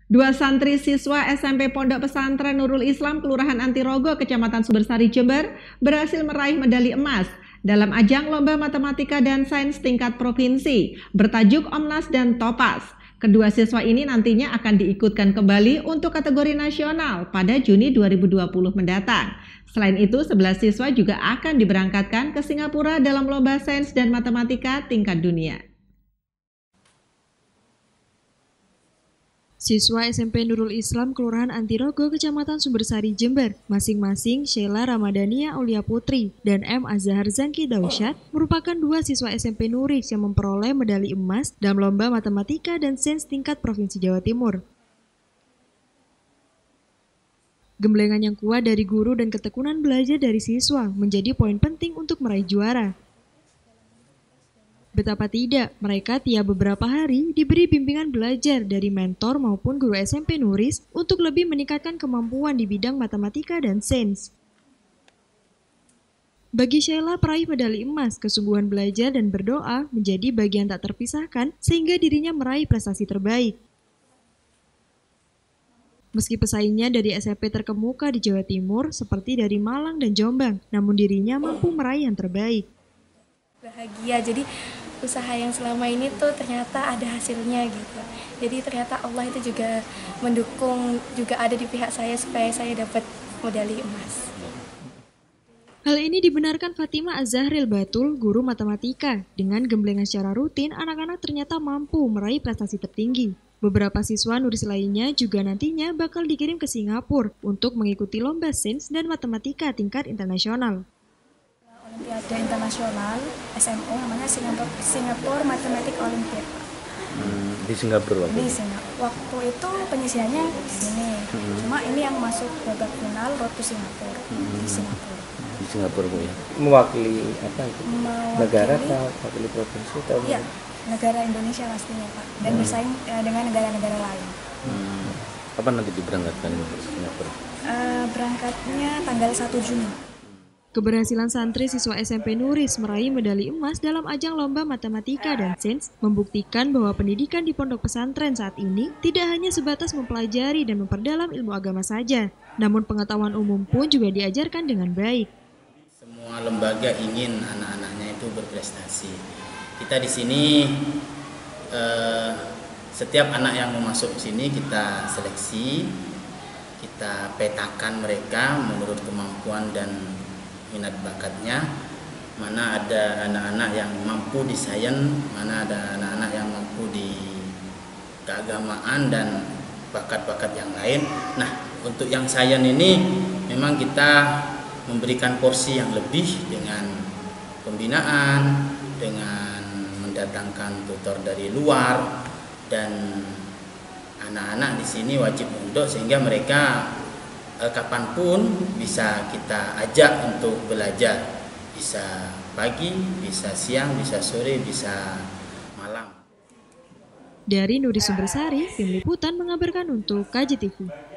Dua santri siswa SMP Pondok Pesantren Nurul Islam Kelurahan Antirogo, Kecamatan Sumbersari, Jember berhasil meraih medali emas dalam ajang lomba matematika dan sains tingkat provinsi bertajuk Omnas dan Topas. Kedua siswa ini nantinya akan diikutkan kembali untuk kategori nasional pada Juni 2020 mendatang. Selain itu, 11 siswa juga akan diberangkatkan ke Singapura dalam lomba sains dan matematika tingkat dunia. Siswa SMP Nurul Islam Kelurahan Antirogo, Kecamatan Sumbersari, Jember, masing-masing Sheila Ramadhania Aulia Putri dan M. Azhar Zangki Dausyad merupakan dua siswa SMP Nuris yang memperoleh medali emas dalam lomba matematika dan sains tingkat Provinsi Jawa Timur. Gemblengan yang kuat dari guru dan ketekunan belajar dari siswa menjadi poin penting untuk meraih juara. Betapa tidak, mereka tiap beberapa hari diberi bimbingan belajar dari mentor maupun guru SMP Nuris untuk lebih meningkatkan kemampuan di bidang matematika dan sains. Bagi Sheila, peraih medali emas, kesungguhan belajar dan berdoa menjadi bagian tak terpisahkan sehingga dirinya meraih prestasi terbaik. Meski pesaingnya dari SMP terkemuka di Jawa Timur seperti dari Malang dan Jombang, namun dirinya mampu meraih yang terbaik. Bahagia, jadi usaha yang selama ini tuh ternyata ada hasilnya gitu. Jadi ternyata Allah itu juga mendukung, juga ada di pihak saya supaya saya dapat medali emas. Hal ini dibenarkan Fatima Az-Zahril Batul, guru matematika. Dengan gemblengan secara rutin, anak-anak ternyata mampu meraih prestasi tertinggi. Beberapa siswa Nuris lainnya juga nantinya bakal dikirim ke Singapura untuk mengikuti lomba sains dan matematika tingkat internasional. Olimpiade internasional SMO namanya Singapore Mathematics Olympiad. Di Singapura waktu di Singapura. Waktu itu penyisihannya di sini. Cuma ini yang masuk babak final Road to Singapura di Singapura. Di Singapura Bu ya. Mewakili apa itu? Negara atau mewakili provinsi atau? Iya, negara Indonesia pastinya Pak. Dan bersaing dengan negara-negara lain. Kapan nanti diberangkatkan ke Singapura? Berangkatnya tanggal 1 Juni. Keberhasilan santri siswa SMP Nuris meraih medali emas dalam ajang lomba matematika dan sains membuktikan bahwa pendidikan di pondok pesantren saat ini tidak hanya sebatas mempelajari dan memperdalam ilmu agama saja, namun pengetahuan umum pun juga diajarkan dengan baik. Semua lembaga ingin anak-anaknya itu berprestasi. Kita di sini setiap anak yang mau masuk sini kita seleksi, kita petakan mereka menurut kemampuan dan minat bakatnya, mana ada anak-anak yang mampu di sains, mana ada anak-anak yang mampu di keagamaan dan bakat-bakat yang lain. Nah, untuk yang sains ini memang kita memberikan porsi yang lebih dengan pembinaan, dengan mendatangkan tutor dari luar, dan anak-anak di sini wajib mondok sehingga mereka kapanpun bisa kita ajak untuk belajar, bisa pagi, bisa siang, bisa sore, bisa malam. Dari Nuris Sumbersari, tim liputan mengabarkan untuk KJTV.